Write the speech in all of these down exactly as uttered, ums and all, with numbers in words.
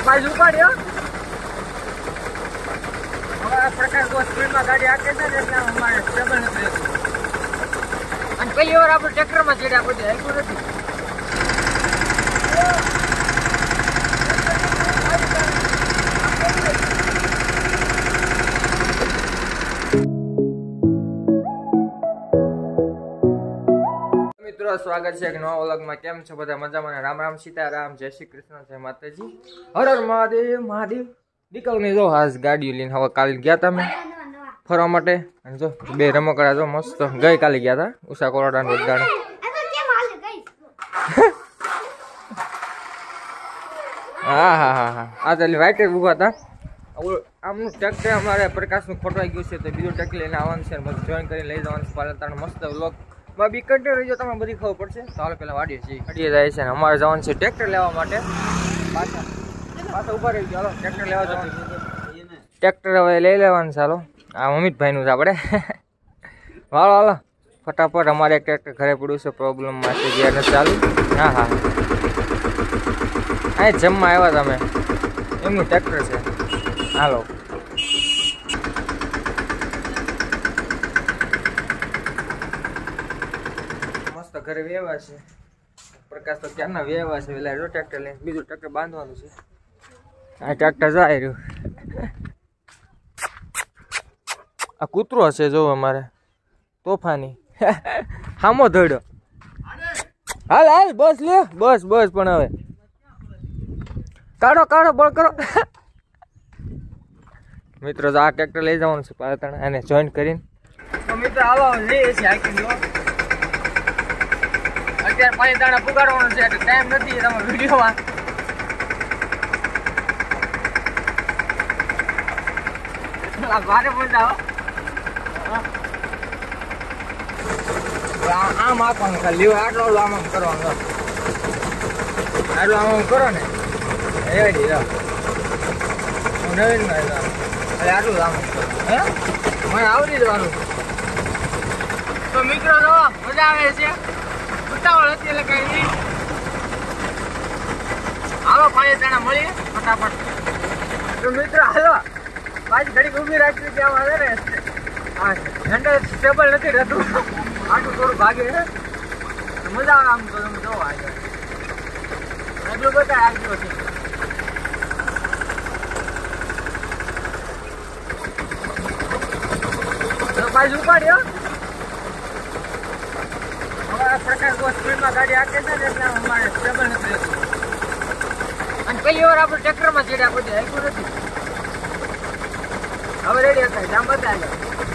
બાજુ ઉપાડ્યો હવે આ પ્રકાર બહુ સ્પીડમાં ગાડી આકે છે ને એટલે અમારે સ્ટેબલ નથી રહેતું અને પહેલી વાર આપણે ટ્રેક્ટરમાં ચડ્યા પછી આવ્યું નથી મિત્રો સ્વાગત છે એક નવા વ્લોગમાં। કેમ છો બધા મજામાં? રામ રામ સીતારામ, જય શ્રી કૃષ્ણ, જય માતાજી, હર હર મહાદેવ મહાદેવ। દીકરાને જો આજ ગાડી લઈને હવે કાલે ગયા હતા મેં ફરવા માટે અને જો બે રમકડા જો મસ્ત ગઈ કાલે ગયા હતા ઉષા કોરોડા ને બધાને હા હા હા હા આ તો વાઈટ ઉભા હતા આમનું ટ્રેક્ટર અમારે પ્રકાશનું ખોટવાઈ ગયું છે તો બીજું ટ્રેક્ટર લઈને આવવાનું છે બધું જોઈન કરીને લઈ જવાનું છે પાલનતાનો મસ્ત વ્લોગ માં બી કન્ટિન્યુ રહીજો તમે બધી ખબર પડશે તો હાલ પહેલાં વાડીએ છીએ વાડીએ જાય છે ને અમારે જવાનું છે ટ્રેક્ટર લેવા માટે પાછા પાછા ઉભા રહી ગયો હાલો ટ્રેક્ટર લેવા જવાનું ટ્રેક્ટર હવે લઈ લેવાનું છે હાલો આ અમિતભાઈનું છે આપણે હાલો હાલો ફટાફટ અમારે એક ટ્રેક્ટર ઘરે પડ્યું છે પ્રોબ્લેમમાં છે ગયા ચાલુ હા હા અહીં જમવા આવ્યા તમે એમનું ટ્રેક્ટર છે હાલો મસ્ત ઘરે વેવા છે પ્રકાશ તો ક્યારના વેવા છે એટલે જો ટ્રેક્ટર લઈને બીજું ટ્રેક્ટર બાંધવાનું છે આ ટ્રેક્ટર જાય રહ્યું આ કૂતરો હશે જો અમારે તોફાની હામો ધોડ્યો હાલ હાલ બસ લે બસ બસ પણ હવે કાઢો કાઢો બળ કરો મિત્રો તો આ ટ્રેક્ટર લઈ જવાનું છે પાલતણ અને જોઈન કરીને તો મિત્રો આવો લઈએ છીએ હાઈકિંગ અત્યારે પાણી દાણા પુગાડવાનું છે એટલે ટાઈમ નથી તમારા વિડીયોમાં ભારે બોલતા આમ આપવાનું ખાલી આટલો આમ આમ કરવાનો આટલો આમ આમ કરો ને રેડી જાઓ નવીન માં એટલે આટલું આમ હે મને આવડી જવાનું તો મિત્રો જો મજા આવે છે ઉતાવળ હતી એટલે કઈ નહીં હાલો પાણી દાણા મળીએ ફટાફટ તો મિત્રો હાલો પાછી ઘડીક ઊભી રાખી કે આમ આવે ને હા હેન્ડલ સ્ટેબલ નથી રહેતું આટલું થોડું ભાગે છે મજા આવે આમ તો તમે જોવો આગળ એટલું બધા આગળ છે બાજુ ઉપાડ્યો હવે આ પ્રકાર બહુ સ્પીડમાં ગાડી આકે છે ને એટલે અમારે સ્ટેબલ નથી રહેતું અને પહેલી વાર આપણે ટ્રેક્ટરમાં ચડ્યા પછી આવ્યું નથી હવે રેડી હતા જામ બધા આગળ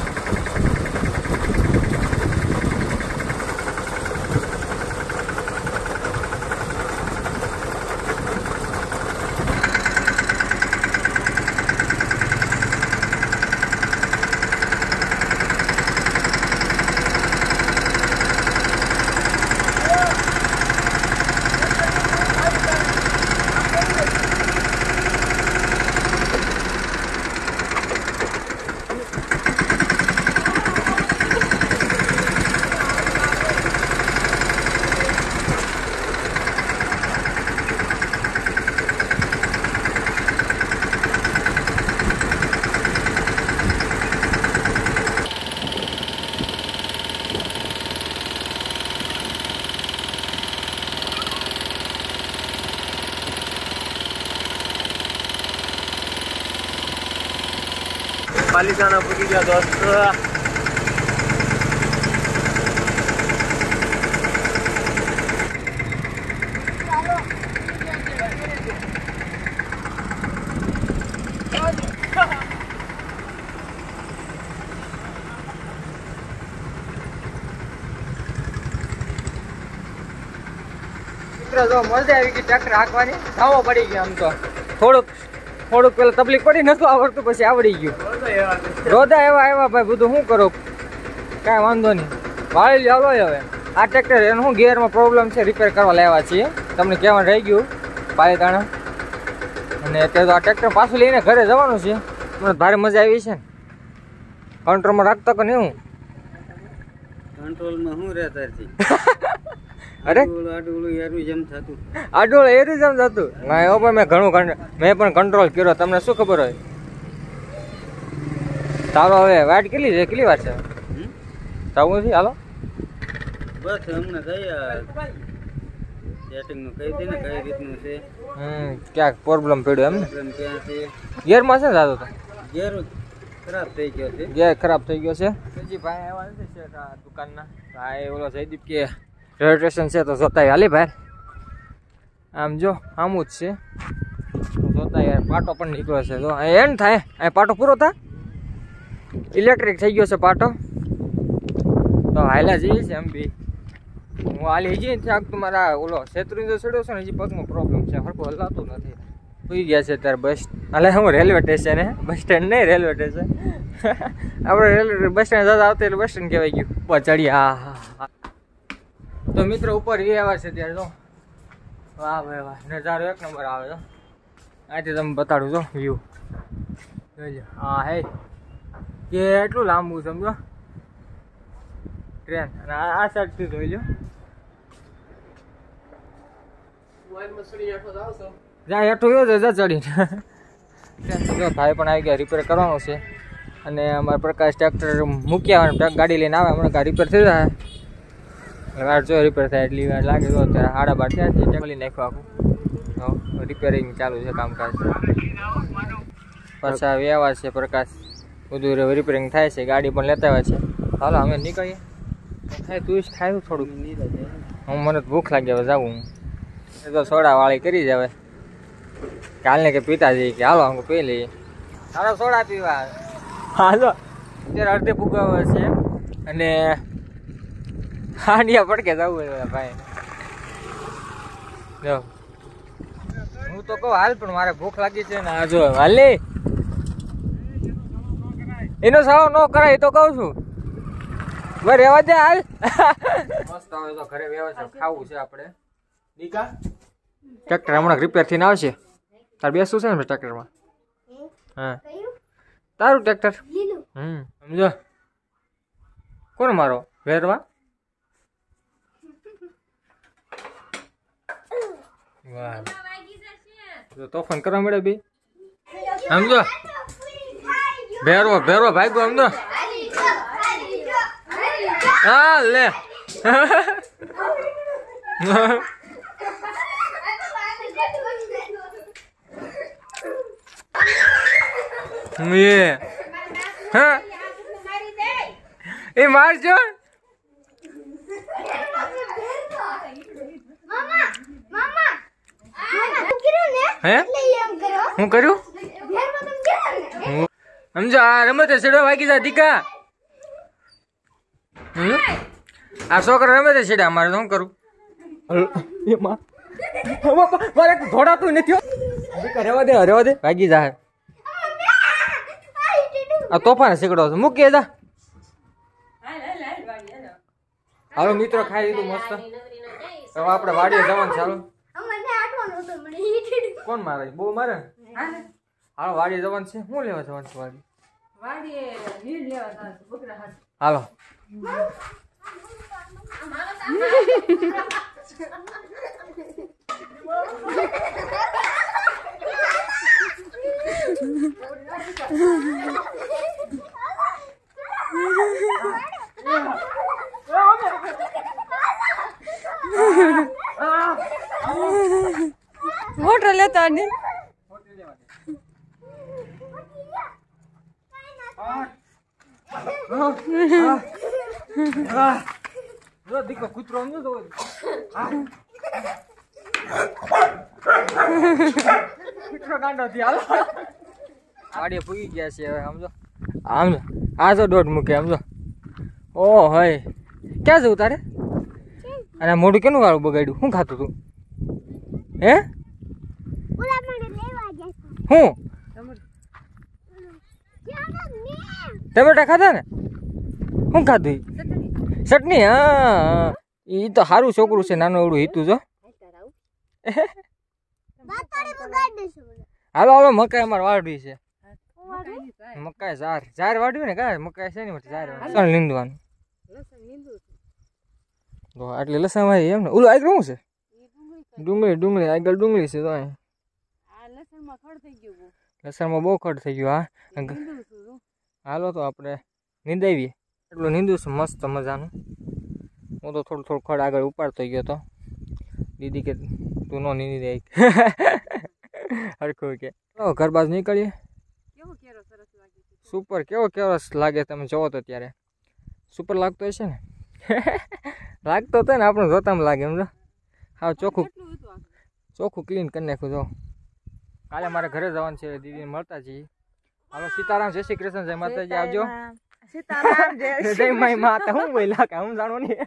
પાલિતાણા પૂકી ગયા દોસ્ત મિત્રો જો મજા આવી ગઈ ટ્રેક્ટર હાંકવાની ધાવો પડી ગયો આમ તો થોડુંક થોડુંક પેલા તકલીફ પડી નતું આવડતું પછી આવડી ગયું રોદા એવા એવા ભાઈ બધું શું કરો કાંઈ વાંધો નહીં વાળી ચાલો હવે આ ટ્રેક્ટર એનું શું ગિયરમાં પ્રોબ્લેમ છે રિપેર કરવા લેવા છીએ તમને કહેવાનું રહી ગયું પાલિતાણા અને અત્યારે તો આ ટ્રેક્ટર પાછું લઈને ઘરે જવાનું છે મને ભારે મજા આવી છે ને કંટ્રોલમાં રાખતો કે નહીં હું કંટ્રોલમાં શું રહેતા અરે આડોળું એરું જેમ થતું આડોળ એરું જેમ થતું ના એવો પણ મેં ઘણું મેં પણ કંટ્રોલ કર્યો. તમને શું ખબર હોય? ચાલો હવે વાટ કેટલી છે? કેટલી વાર છે જવું નથી? હાલો બસ હમણાં ગયા સેટિંગ નું કહી દે ને કઈ રીતનું છે. હમ ક્યાંક પ્રોબ્લેમ પડ્યો એમ ને? પ્રોબ્લેમ ક્યાં છે? ગેરમાં છે જાતો તો ગેર ખરાબ થઈ ગયો છે. ગેર ખરાબ થઈ ગયો છે. હજી ભાઈ આવ્યા નથી છે આ દુકાનના ભાઈ. ઓલો જયદીપ કે રેલવે સ્ટેશન છે તો જોતા હાલી ભાઈ. આમ જો આમું જ છે જોતા યાર. પાટો પણ નીકળ્યો છે જો એન્ડ થાય અહીં પાટો પૂરો થાય. ઇલેક્ટ્રિક થઈ ગયો છે પાટો તો હાલ્યા જઈએ છે એમ બી. હું હાલી જઈએ થાક તો મારા ઓલો છેતરી ચડ્યો છે ને હજી પગમાં પ્રોબ્લેમ છે. હરખું હલાતું નથી. સુઈ ગયા છે ત્યારે બસ એટલે હું રેલવે સ્ટેશન હે બસ સ્ટેન્ડ નહીં રેલવે સ્ટેશન. આપણે રેલવે બસ સ્ટેન્ડ જતા આવતા એટલે બસ સ્ટેન્ડ કહેવાય ગયું. ઉપર ચડી હા હા. તો મિત્રો ઉપર એ આવે છે ત્યારે જો વાહ ભાઈ વાહ નજારો એક નંબર આવે છે. અહીંથી તમે બતાડું છો વ્યૂ જોઈજો. હા હે કે એટલું લાંબુ સમજો ટ્રેન અને આ સાઈડથી જોઈ લો. જ્યાં હેઠું ગયો છે જા ચડીને ટ્રેન તો જો ભાઈ પણ આવી ગયા રિપેર કરવાનું છે. અને અમારા પ્રકાશ ટ્રેક્ટર મૂકી આવે ટ્રક ગાડી લઈને આવે હમણાં રિપેર થઈ જાય. વાર જો રિપેર થાય એટલી વાર લાગે તો અત્યારે સાડા બાર થયા છે. ટેકલી નાખ્યું આખું રિપેરિંગ ચાલુ છે કામકાજ. પાછા વ્યવહાર છે પ્રકાશ બધું રિપેરિંગ થાય છે. ગાડી પણ લેતા આવે છે. હાલો અમે નીકળીએ. થાય તું જ ખાયું થોડુંક. હું મને ભૂખ લાગી હવે જાઉં. એ તો સોડા વાળી કરી જ હવે કાલને કે પીતા જઈએ કે હાલો અમે પી લઈએ. હાલો સોડા પીવા હાલો. અત્યારે અડધે ફૂગાવે છે અને હાંડિયા પડકે જવું હોય ભાઈ. જો હું તો કહું હાલ પણ મારે ભૂખ લાગી છે ને. આ જો હાલ ને એનો સાવ ન કરાય તો કહું છું. બસ રહેવા દે હાલ. મસ્ત આવે તો ઘરે વ્યવસ્થિત ખાવું છે આપણે. દીકા ટ્રેક્ટર હમણાં રિપેર થઈને આવશે. તાર બેસવું છે ને ટ્રેક્ટરમાં? હા તારું ટ્રેક્ટર. હમ સમજો કોણ મારો વેરવા? વાહ તોફાન કરવા મળે બી સમજો. ભેરવો ભેરવો ભાગ્યો સમજો. હા લે એ મારજો. હે હું કર્યું સમજો? આ રમત છેડો વાગી જાય દીકા. આ છોકરા રમે છે છેડા અમારે શું કરું? મારે ધોડાતું નથી. રેવા દે રેવા દે વાગી જાય. આ તોફાન શીખડો છે મૂકી જા. હાલો મિત્રો ખાઈ લીધું મસ્ત. હવે આપણે વાડીએ જવાનું ચાલો. કોણ મારે? બહુ મારે. હાલો વાડીએ જવાનું છે. શું લેવા જવાનું છે વાડી? હાલો મોટર લેતા ને દીકો કૂતરો કૂતરો ગાંડો થી હાલો વાડીએ પૂગી ગયા છે હવે સમજો. આમ આ તો દોઢ મૂકે સમજો. ઓ હોય ક્યાં જવું તારે? અને મોઢું કેનું વાળું બગાડ્યું? શું ખાતું તું? હે હું ટમેટા ખાધા ને? શું ખાધું? ચટણી. હા એ તો સારું છોકરું છે નાનું એવડું હીતું જો. હાલો હાલો મકાઈ અમારે વાડવી છે. મકાઈ ઝાર ઝાર વાડ્યું ને કાંઈ મકાઈ છે ને ઝાર નીંદવાનું. તો આટલી લસણ વાળી એમ ને ઓલું આગળ શું છે ડુંગળી ડુંગળી આગળ ડુંગળી છે તો અહીં લસણમાં બહુ ખડ થઈ ગયું હા હાલો તો આપણે નીંદાવીએ એટલું નીંદું છું મસ્ત મજાનું હું તો થોડું થોડું ખડ આગળ ઉપાડતો ગયો તો દીદી કે તું નો નીંદી દે હરખું કે ઘર બાજુ નીકળીએ સુપર કેવો કેવો લાગે તમે જોવો તો ત્યારે સુપર લાગતો હશે ને લાગતો હતો ને આપણને જોતામાં લાગે એમ જો હા ચોખ્ખું ચોખ્ખું ક્લીન કરી નાખ્યું જો કાલે મારે ઘરે જવાનું છે દીદીને મળતા જઈએ હાલો સીતારામ જય શ્રી કૃષ્ણ જય માતાજી આવજો સીતારામ જય જય માઈ માતા હું બોલ્યા કા હું જાણો નહીં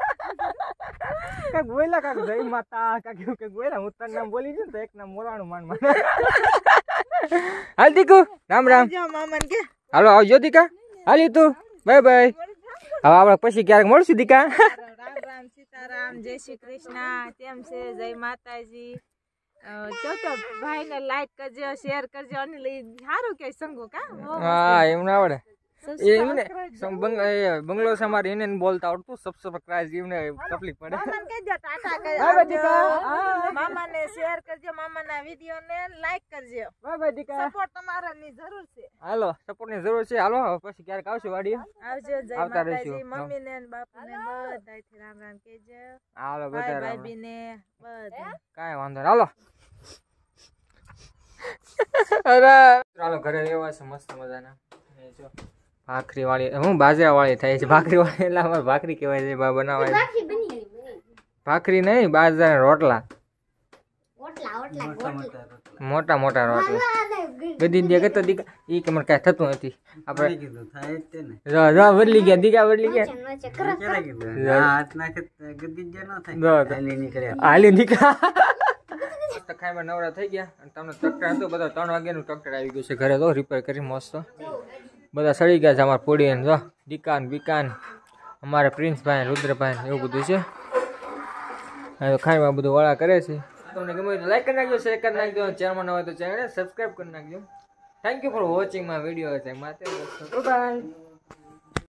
કાક બોલ્યા કાક જય માતા કાક એવું કઈક બોલ્યા હું તારું નામ બોલી ગયું તો એક નામ મોરાણું માન માન હાલ દીકુ રામ રામ મામન કે હાલો આવજો દીકા હાલી તું બાય બાય હવે આપણે પછી ક્યારેક મળશું દીકા રામ રામ સીતારામ જય શ્રી કૃષ્ણ કેમ છે જય માતાજી જો તો ભાઈ ને લાઈક કરજો શેર કરજો અને સારું કે સંગો કા હા એમ ના આવડે એમને બંગલો છે અમારે એને બોલતા આવડતું સબસ્ક્રાઇબ એમને તકલીફ પડે મામાને કહેજો ટાટા બાય બાય દીકા કરજો મામાને શેર કરજો મામાના વિડિયો ને લાઈક કરજો બાય બાય દીકા સપોર્ટ તમારાની જરૂર છે હાલો સપોર્ટ ની જરૂર છે હાલો હવે પછી ક્યારેક આવશું વાડીએ આવજો જય આવતા માતાજી રહીશું. મમ્મી ને બાપુ ને બધાયથી રામ રામ કહેજો હાલો ભાઈ બધા ભાભી ને બધા કાંઈ વાંધો નહીં હાલો અરે ચાલો ઘરે રહેવા છે મસ્ત મજાના એ જો ભાખરી વાળી હું બાજરા વાળી થાય છે ભાખરી વાળી એટલે અમારે ભાખરી કહેવાય છે બા બનાવાય ભાખરી નહીં બાજરાના રોટલા મોટા મોટા રોટલા બધી દે કહેતો દીકા એ કે મને કાંઈ થતું નથી આપણે કીધું થાય જ તે ને જો જો બદલી ગયા દીકા બદલી ગયા ક્યારે કીધું આ હાથ નાખે તો ગદી જ ન થાય જો હાલી નીકળ્યા હાલી દીકા મસ્ત ખાઈમાં નવરા થઈ ગયા અને તમને ટ્રેક્ટર હતું બધા ત્રણ વાગ્યાનું ટ્રેક્ટર આવી ગયું છે ઘરે તો રિપેર કરી મસ્ત બધા સડી ગયા છે અમારા પોડી જો દીકાન બીકાન અમારે પ્રિન્સભાઈ રુદ્રભાઈ એવું બધું છે હવે ખાઈમાં બધું વડા કરે છે તમને ગમે તો લાઈક કરી નાખજો શેર કરી નાખજો ચેનલમાં ન હોય તો ચેનલને સબસ્ક્રાઈબ કરી નાખજો thank you for watching my video છે માતે બાય